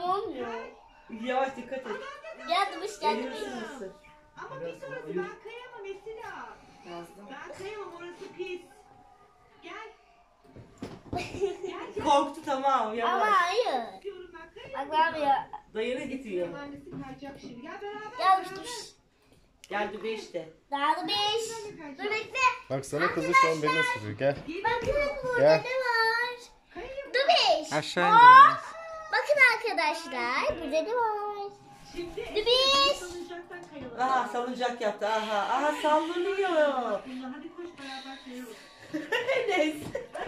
olmuyor. Yavaş dikkat et. Gelmiş Elini ısırmasın. Ama pis orası, ben kayamam Esila. Ben kayamam, orası pis. Gel. Gel. Korktu tamam Ama yavaş. hayır. Diyorum ben Bak kayamam. abi ya. Dayını getiriyor. Annesi kayacak şimdi. Gel beraber. Gelmiş. Geldi be işte. Daha da 5. Dur bekle. Bak sana kızı şu an beni ısırıyor. Gel. Bakın burada Gel. ne var? Kayayım. Dur 5. Aşağı indir. Bakın arkadaşlar burada ne var? Şimdi Dur 5. salıncaktan kayalım. Aha salıncak yaptı. Aha sallanıyor. Hadi koş beraber kayalım. Neyse.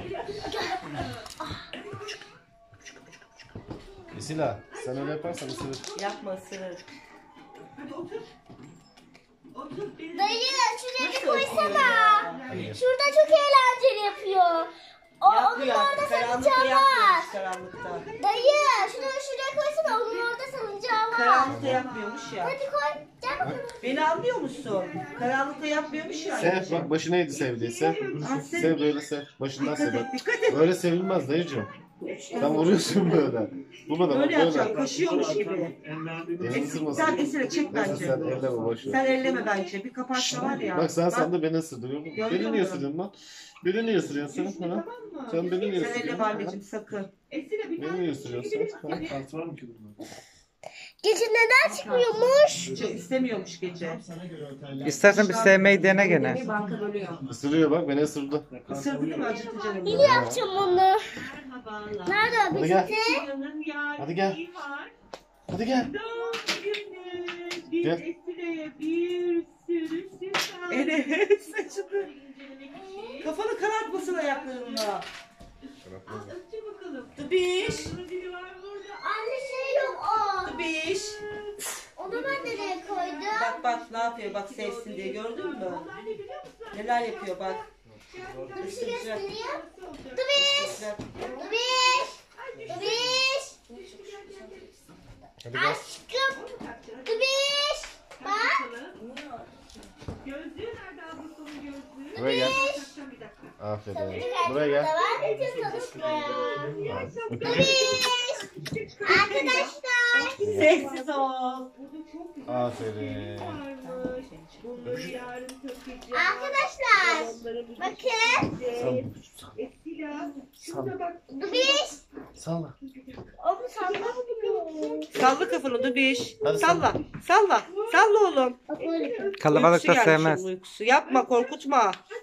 Esila sen öyle yaparsan ısırır. Yapma ısırır. Hadi otur. Otur. Dayı şuraya bir Nasıl koysana. Hayır. Şurada çok eğlenceli yapıyor. Onun Yapmıyor orada artık. Karanlıkta salıncağı var. yapmıyormuş karanlıkta. Dayı şunu şuraya koysana. Onun orada salıncağı var. Karanlıkta yapmıyormuş ya. Hadi koy. Gel bakalım. Beni anlıyor musun? Karanlıkta yapmıyormuş ya. Sev bak başı neydi sevdiği sev. Sev böyle sev. Başından sev bak. Dikkat et. Öyle sevilmez dayıcığım. Sen vuruyorsun böyle. Vurma da bak Böyle yapacağım. böyle. Kaşıyormuş gibi. Elini ısırmasın. Sen esire çek Neyse bence. sen elleme boşver. Sen elleme bence. Bir kaparsa var ya. Bak sen sandı beni ısırdın. Görüyor Beni niye musun? ısırıyorsun lan? Beni niye ısırıyorsun sen? Ha? Sen beni niye Sen elleme ısırıyorsun? anneciğim sakın. Esila bir Beni niye ısırıyorsun sen? Ha? Kart var mı ki bunda? Gece neden çıkmıyormuş? İstemiyormuş gece. İstersen bir sevmeyi dene gene. Banka bölüyor. Isırıyor bak beni ısırdı. Isırdı değil mi? Acıttı canım. Yine yapacağım onu. Merhabalar. Nerede o Hadi gel. peçete? Yanın yarın Hadi gel. neyi var? Hadi gel. Doğum günü. Biz Gel. Esile'ye bir sürü süper. Evet saçını. İncelemek için. Kafanı karartmasın ayaklarınla. Al öpçe bakalım. Tıbiş. Bunun dili var burada. Anne şey yok o. Tıbiş. Onu ben nereye koydum? Bak bak ne yapıyor bak sevsin diye gördün mü? Onlar ne biliyor musun? Neler yapıyor bak. Dur bir şey göstereyim. Nasıl olacak? Dıbiş. Dıbiş. Dıbiş. Hadi gel. Aşkım. Onu takacağız. Dıbiş. Bak. Bakalım. Gözlüğü nerede ablasının gözlüğü? Buraya gel. Takacağım bir dakika. Aferin. Buraya gel. Var mı çalışmaya? Dıbiş. Arkadaşlar. Sessiz ol. Burada çok güzel Aferin. varmış. Bunları yarın takacağım. Arkadaşlar. Onları bu Bakın. Esila. Şurada bak. Dıbiş. Salla. Onu sallamıyor. Salla kafanı Tıbiş. Hadi Salla. Salla. Salla oğlum. Bak böyle. Kalabalık da Uykusu gelmiş sevmez. onun uykusu. Yapma korkutma.